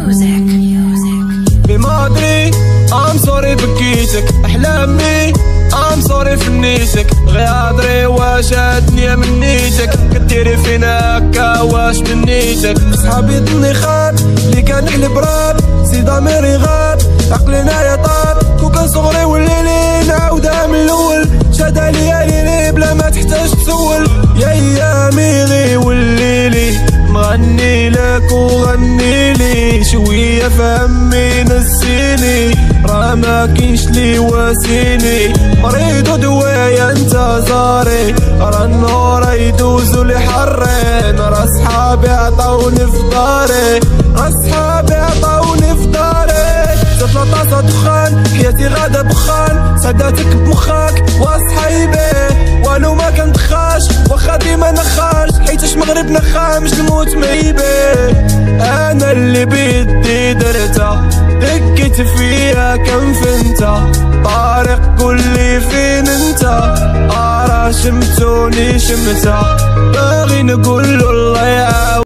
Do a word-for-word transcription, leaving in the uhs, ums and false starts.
بما ادري ام سوري بكيتك احلامي ام سوري فنيتك غيادري واش الدنيا من نيتك كديري فينا هكا واش من نيتك صحابي ظني خان اللي كان البراد سي ضميري غاب عقلنا يا طار كون كان صغري وليلي نعاودها من الاول شادا ليالي بلا ما تحتاج تسول يا ايامي غي وليلي مغني لك وغني لي شويه فهمي نسيني راه ما كاينش لي واسيني مريض ودوايا انت زاري راه النور يدوزو لي حرين راه صحابي عطاوني في داري راه صحابي عطاوني في داري زدت طاسه دخان حياتي غادا بخان سداتك بمخاك واصحايبي والو ما كندخاش واخا ديما نخاش حيتاش مغربنا خامش الموت مهيبي انا اللي بيدي درتها دكيت فيها كم فنتا طارق قولي فين انت ارا شمتوني شمتا باغي نقول الله يعاون